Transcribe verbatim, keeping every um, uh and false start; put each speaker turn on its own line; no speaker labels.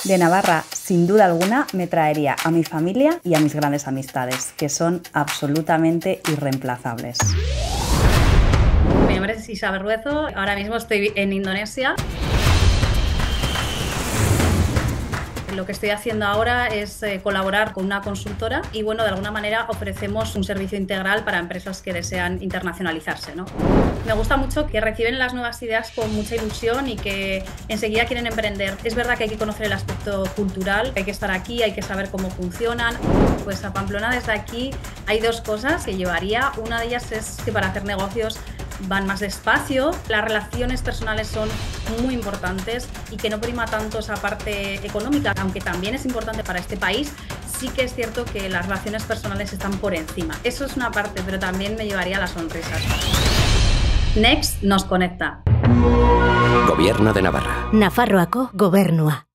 De Navarra, sin duda alguna, me traería a mi familia y a mis grandes amistades, que son absolutamente irreemplazables.
Mi nombre es Isa Berruezo, ahora mismo estoy en Indonesia. Lo que estoy haciendo ahora es eh, colaborar con una consultora y, bueno, de alguna manera ofrecemos un servicio integral para empresas que desean internacionalizarse, ¿no? Me gusta mucho que reciben las nuevas ideas con mucha ilusión y que enseguida quieren emprender. Es verdad que hay que conocer el aspecto cultural, hay que estar aquí, hay que saber cómo funcionan. Pues a Pamplona, desde aquí, hay dos cosas que llevaría. Una de ellas es que para hacer negocios van más despacio, las relaciones personales son muy importantes y que no prima tanto esa parte económica, aunque también es importante para este país. Sí que es cierto que las relaciones personales están por encima. Eso es una parte, pero también me llevaría a las sonrisas. Next nos conecta.
Gobierno de Navarra.
Nafarroako gobernua.